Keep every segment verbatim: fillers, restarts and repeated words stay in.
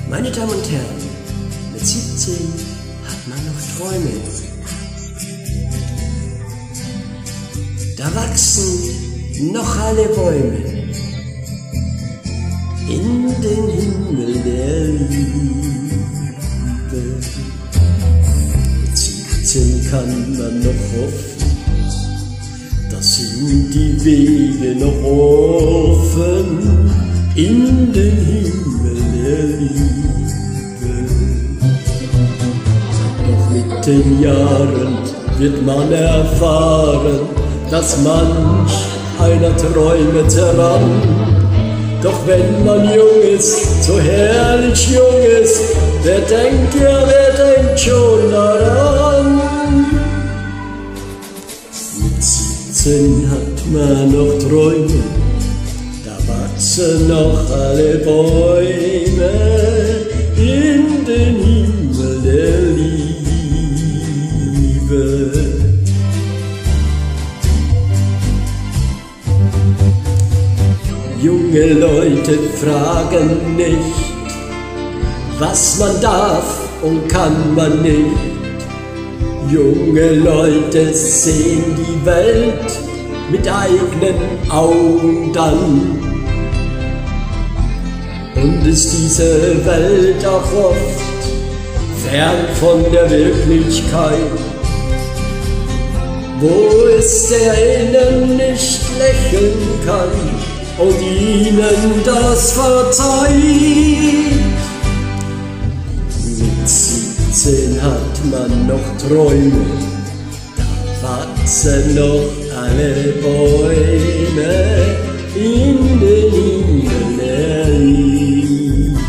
Meine Damen und Herren, mit siebzehn hat man noch Träume. Da wachsen noch alle Bäume in den Himmel der Liebe. Mit siebzehn kann man noch hoffen, da sind die Wege noch offen in den Himmel der Liebe. Doch mit den Jahren wird man erfahren, dass manch einer träumet heran. Doch wenn man jung ist, so herrlich jung ist, wer denkt ja, wer denkt schon daran? Mit siebzehn hat man noch Träume, da wachsen noch alle Bäume in den Himmel der Liebe. Junge Leute fragen nicht, was man darf und kann man nicht. Junge Leute sehen die Welt mit eigenen Augen dann. Und ist diese Welt auch oft fern von der Wirklichkeit, wo es der innen nicht lächeln kann und ihnen das verzeiht. Mit siebzehn hat man noch Träume, da wachsen noch alle Bäume in den Himmel der Liebe.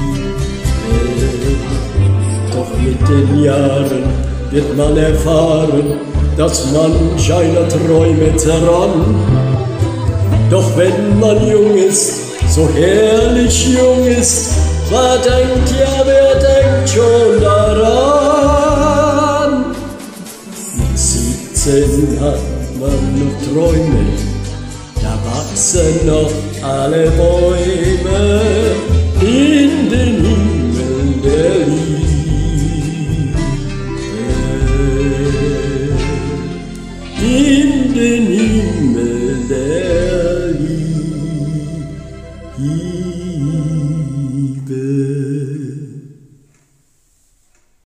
Doch mit den Jahren wird man erfahren, dass manch einer träumet heran. Doch wenn man jung ist, so herrlich jung ist, wer denkt ja, wer denkt schon daran? Mit siebzehn hat man noch Träume, da wachsen noch alle Bäume in den